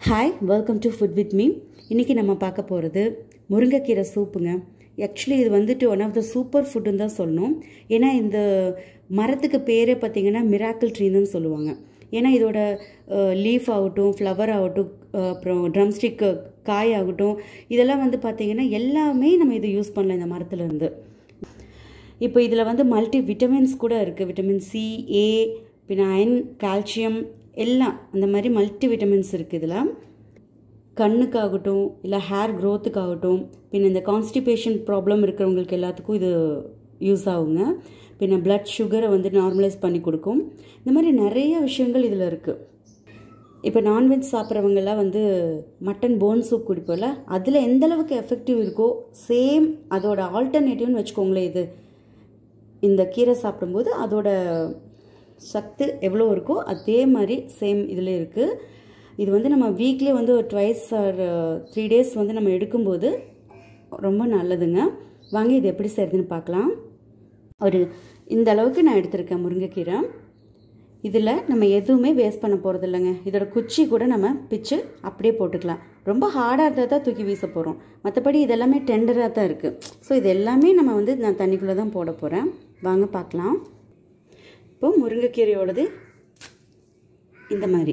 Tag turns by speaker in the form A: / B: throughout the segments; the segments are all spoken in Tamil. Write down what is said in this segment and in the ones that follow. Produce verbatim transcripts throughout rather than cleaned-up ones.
A: Hi, welcome to Food with me. இன்னைக்கு நம்ம பார்க்க போறது முருங்கைக்கீரை சூப்புங்க. Actually இது வந்துட்டு one of the super food ன்னு தான் சொல்லணும். ஏனா இந்த மரத்துக்கு பேரே பாத்தீங்கன்னா miracle tree ன்னு சொல்லுவாங்க. ஏனா இதோட லீஃப் ஆகட்டும், ஃப்ளவர் ஆகட்டும், அப்புறம் ட்ரம் ஸ்டிக் காய் ஆகட்டும், இதெல்லாம் வந்து பாத்தீங்கன்னா எல்லாமே நம்ம இத யூஸ் பண்ணலாம் இந்த மரத்துல இருந்து. இப்போ இதுல வந்து மல்டி விட்டமின்ஸ் கூட இருக்கு. விட்டமின் சி, ஏ, பின்ன அயன், கால்சியம் எல்லாம் அந்த மாதிரி மல்டி விட்டமின்ஸ் இருக்குது இதில். கண்ணுக்காகட்டும் இல்லை ஹேர் க்ரோத்துக்காகட்டும், பின்ன இந்த கான்ஸ்டிபேஷன் ப்ராப்ளம் இருக்கிறவங்களுக்கு எல்லாத்துக்கும் இது யூஸ் ஆகுங்க. பின்ன பிளட் சுகரை வந்து நார்மலைஸ் பண்ணி கொடுக்கும். இந்த மாதிரி நிறைய விஷயங்கள் இதில் இருக்குது. இப்போ நான்வெஜ் சாப்பிட்றவங்கெல்லாம் வந்து மட்டன் போன் சூப் குடிப்போம்ல, அதில் எந்த அளவுக்கு எஃபெக்டிவ் இருக்கோ சேம் அதோட ஆல்டர்னேட்டிவ்னு வச்சுக்கோங்களேன். இது இந்த கீரை சாப்பிடும்போது அதோட சத்து எவ்வளோ இருக்கோ அதே மாதிரி சேம் இதில் இருக்குது. இது வந்து நம்ம வீக்லி வந்து ஒரு ட்வைஸ் ஆர் த்ரீ டேஸ் வந்து நம்ம எடுக்கும்போது ரொம்ப நல்லதுங்க. வாங்க இது எப்படி செய்யுதுன்னு பார்க்கலாம். ஒரு இந்த அளவுக்கு நான் எடுத்திருக்கேன் முருங்கைக்கீரை. இதில் நம்ம எதுவுமே வேஸ்ட் பண்ண போகிறது இல்லைங்க. இதோட குச்சி கூட நம்ம பிச்சு அப்படியே போட்டுக்கலாம். ரொம்ப ஹார்டாக இருந்தால் தான் தூக்கி வீச போகிறோம். மற்றபடி இதெல்லாமே டெண்டராக தான் இருக்குது. ஸோ இது எல்லாமே நம்ம வந்து நான் தண்ணிக்குள்ளே தான் போட போகிறேன். வாங்க பார்க்கலாம். இப்போ முருங்கைக்கீரையோடது இந்த மாதிரி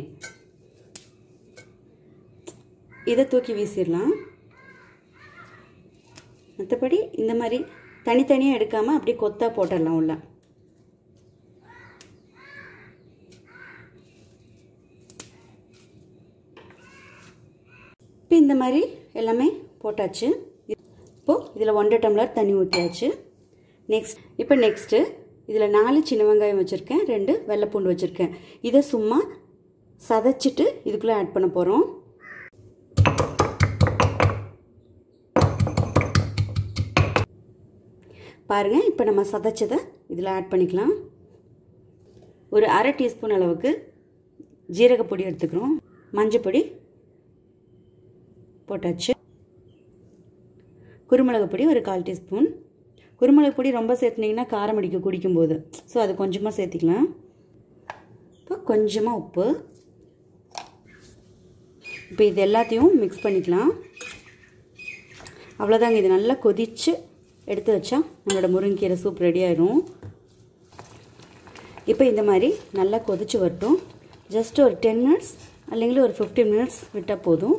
A: இதை தூக்கி வீசிடலாம். மற்றபடி இந்த மாதிரி தனித்தனியாக எடுக்காமல் அப்படியே கொத்தா போட்டுடலாம் உள்ள. இப்போ இந்த மாதிரி எல்லாமே போட்டாச்சு. இப்போது இதில் ஒன்றரை டம்ளர் தண்ணி ஊற்றியாச்சு. நெக்ஸ்ட் இப்போ நெக்ஸ்ட்டு இதில் நாலு சின்ன வெங்காயம் வச்சுருக்கேன், ரெண்டு வெள்ளைப்பூண்டு வச்சுருக்கேன். இதை சும்மா சதைச்சிட்டு இதுக்குள்ளே ஆட் பண்ண போகிறோம். பாருங்கள், இப்போ நம்ம சதைச்சதை இதில் ஆட் பண்ணிக்கலாம். ஒரு அரை டீஸ்பூன் அளவுக்கு ஜீரகப்பொடி எடுத்துக்கிறோம். மஞ்சப்பொடி போட்டாச்சு. குருமிளகு பொடி ஒரு கால் டீஸ்பூன். குருமிளகு பொடி ரொம்ப சேர்த்துனீங்கன்னா காரம் அடிக்க குடிக்கும்போது, ஸோ அது கொஞ்சமாக சேர்த்திக்கலாம். இப்போ கொஞ்சமாக உப்பு. இப்போ இது எல்லாத்தையும் மிக்ஸ் பண்ணிக்கலாம். அவ்வளோதாங்க. இது நல்லா கொதித்து எடுத்து வச்சா நம்மளோட முருங்கைக்கீரை சூப் ரெடி ஆயிடும். இப்போ இந்த மாதிரி நல்லா கொதித்து வரட்டும். ஜஸ்ட் ஒரு டென் மினிட்ஸ் அல்லைங்களா ஒரு ஃபிஃப்டீன் மினிட்ஸ் விட்டால் போதும்.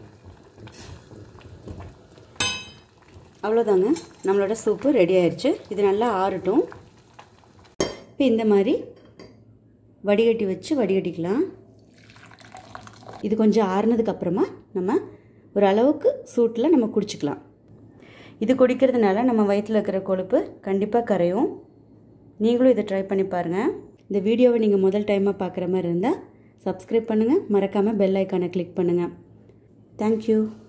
A: அவ்வளோதாங்க, நம்மளோட சூப்பு ரெடி ஆயிடுச்சு. இது நல்லா ஆறட்டும். இப்போ இந்த மாதிரி வடிகட்டி வச்சு வடிகட்டிக்கலாம். இது கொஞ்சம் ஆறுனதுக்கப்புறமா நம்ம ஒரு அளவுக்கு சூட்டில் நம்ம குடிச்சிக்கலாம். இது குடிக்கிறதுனால நம்ம வயிற்றில் இருக்கிற கொழுப்பு கண்டிப்பாக கரையும். நீங்களும் இதை ட்ரை பண்ணி பாருங்கள். இந்த வீடியோவை நீங்கள் முதல் டைமாக பார்க்குற மாதிரி இருந்தால் சப்ஸ்கிரைப் பண்ணுங்கள். மறக்காமல் பெல் ஐக்கானை கிளிக் பண்ணுங்கள். தேங்க்யூ.